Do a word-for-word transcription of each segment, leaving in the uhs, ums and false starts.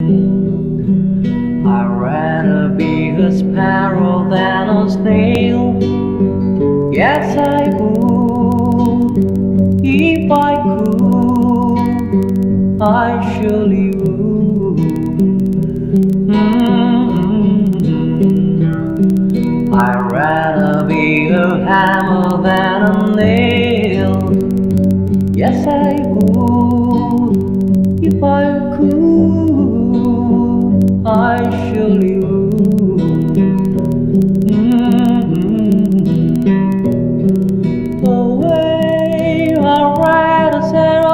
I'd rather be a sparrow than a snail. Yes, I would. If I could, I surely would. Mm-hmm. I'd rather be a hammer than a nail. Yes, I would. If I could, I surely would. Mm-hmm. Away, I'd rather sail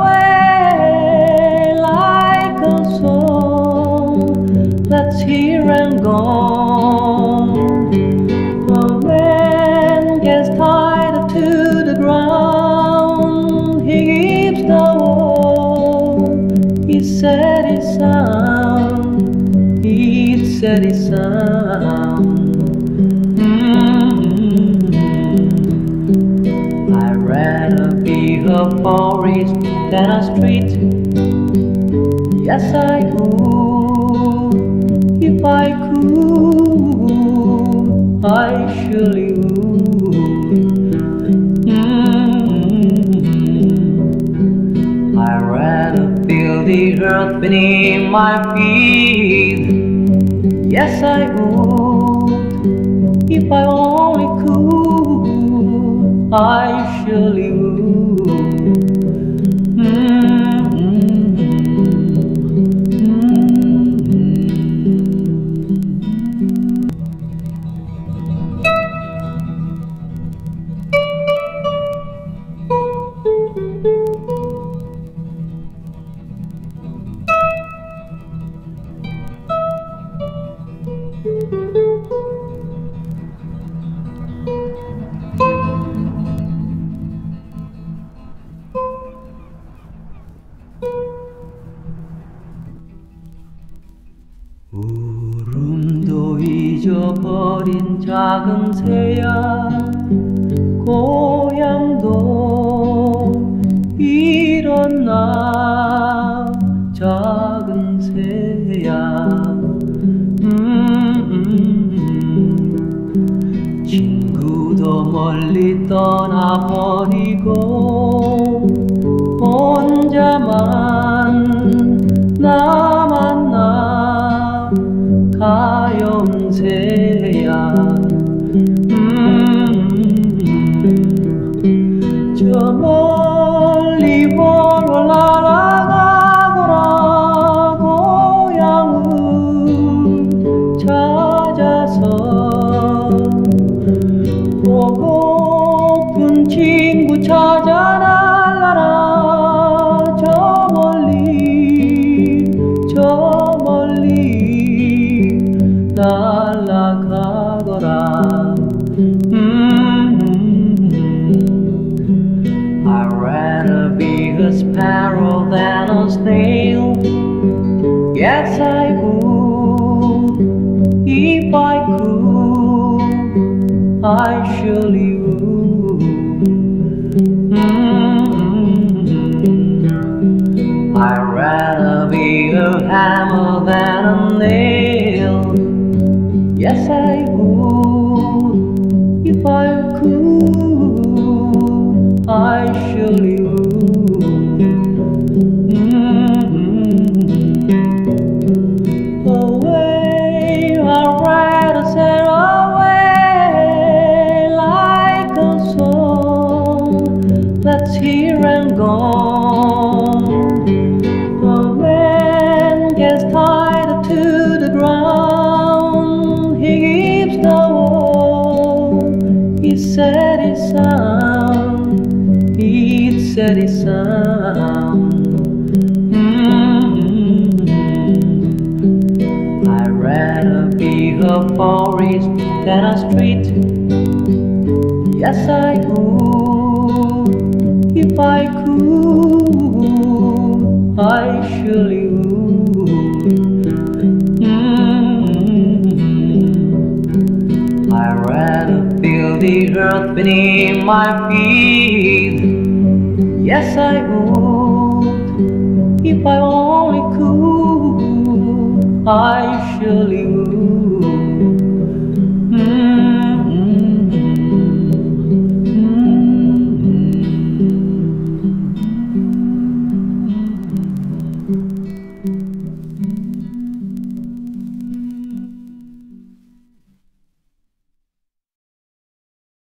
away like a song that's here and gone. A man gets tied to the ground. He keeps the wall. He said his sound. He said his sound. Mm-hmm. I'd rather be a forest than a street. Yes, I would. If I could, I surely would. Mm-hmm. I'd rather feel the earth beneath my feet. Yes, I would. If I only could, I surely would. Mm-hmm. 울음도 잊어버린 작은 새야, 고향도 일어나 작은 새야. 음, 음. 친구도 멀리 떠나버리고 혼자만 남았나 가염새야. 음, 저 멀리 보러 날아가거라. 고향을 찾아서 보고픈 친구 찾아 날아라. 저 멀리 저 멀리 날아가거라. mm-hmm. I'd rather be a sparrow than a snail. Yes, I would. If I could, I surely would. mm-hmm. I'd rather be a hammer than a nail. Yes, I would. If I could, I surely would. Mm-hmm. Away, I'd rather sail away like a song that's here and gone. A man gets tied to the ground. He keeps the wall. He said his sound. He said his sound. Mm-hmm. I'd rather be a forest than a street. Yes, I would. If I could, I surely would. Mm-hmm. I'd rather feel the earth beneath my feet. Yes, I would. If I only could, I surely would.